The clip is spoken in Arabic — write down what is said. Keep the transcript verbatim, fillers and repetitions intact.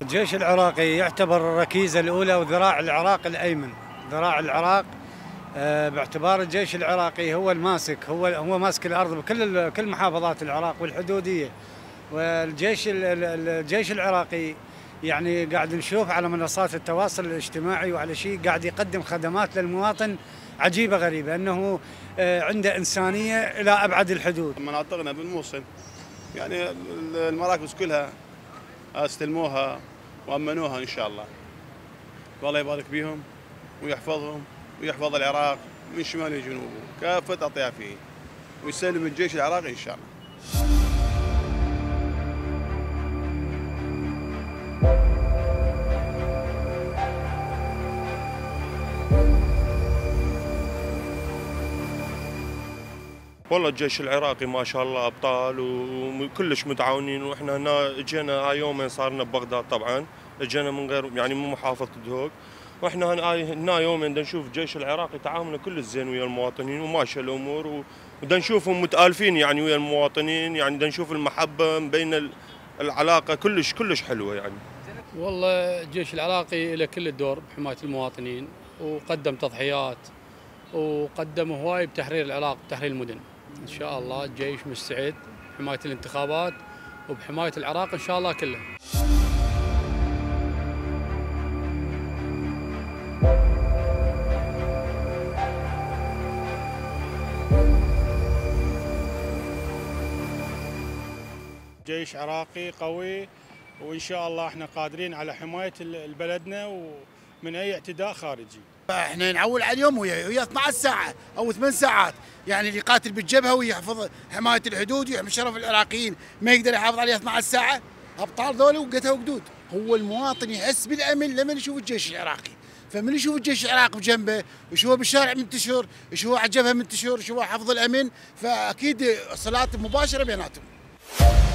الجيش العراقي يعتبر الركيزة الأولى وذراع العراق الأيمن، ذراع العراق باعتبار الجيش العراقي هو الماسك، هو هو ماسك الأرض بكل كل محافظات العراق والحدودية. والجيش الجيش العراقي يعني قاعد نشوف على منصات التواصل الاجتماعي وعلى شيء قاعد يقدم خدمات للمواطن عجيبة غريبة، أنه عنده إنسانية إلى أبعد الحدود. مناطقنا بالموصل يعني المراكز كلها استلموها وأمنوها إن شاء الله، والله يبارك بهم ويحفظهم ويحفظ العراق من شمال لجنوبه كافة أطيافه، ويسلم الجيش العراقي إن شاء الله. والله الجيش العراقي ما شاء الله ابطال وكلش متعاونين، واحنا هنا اجينا هاي يومين صارنا ببغداد، طبعا اجينا من غير يعني من محافظه دهوك، واحنا هنا يومين بدنا نشوف الجيش العراقي تعامله كلش زين ويا المواطنين وماشيه الامور، وبدنا نشوفهم متالفين يعني ويا المواطنين، يعني بدنا نشوف المحبه بين العلاقه كلش كلش حلوه يعني. والله الجيش العراقي له كل الدور بحمايه المواطنين، وقدم تضحيات وقدم هواي بتحرير العراق بتحرير المدن. ان شاء الله الجيش مستعد بحمايه الانتخابات وبحمايه العراق ان شاء الله كله. جيش عراقي قوي، وان شاء الله احنا قادرين على حمايه بلدنا ومن اي اعتداء خارجي. احنا نعول على اليوم ويا اثنعش ساعه او ثمان ساعات، يعني اللي يقاتل بالجبهه ويحفظ حمايه الحدود ويحمي شرف العراقيين ما يقدر يحافظ عليها اثنعش ساعه. ابطال ذولي وقتها وقدود. هو المواطن يحس بالامن لما يشوف الجيش العراقي، فمن يشوف الجيش العراقي بجنبه ويشوفه بالشارع منتشر، يشوفه على الجبهه منتشر، يشوفه حفظ الامن، فاكيد صلات مباشره بيناتهم.